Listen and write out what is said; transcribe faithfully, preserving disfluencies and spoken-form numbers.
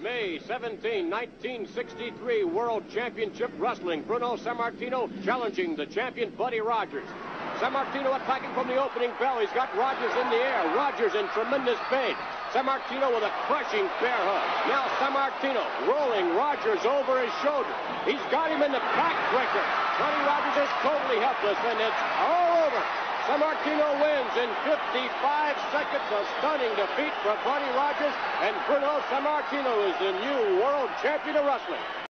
May seventeenth, nineteen sixty-three, World Championship Wrestling. Bruno Sammartino challenging the champion, Buddy Rogers. Sammartino attacking from the opening bell. He's got Rogers in the air. Rogers in tremendous pain. Sammartino with a crushing bear hug. Now Sammartino rolling Rogers over his shoulder. He's got him in the backbreaker. Buddy Rogers is totally helpless, and it's all over. Sammartino wins in fifty-five seconds. A stunning defeat for Buddy Rogers, and Bruno Sammartino is the new world champion of wrestling.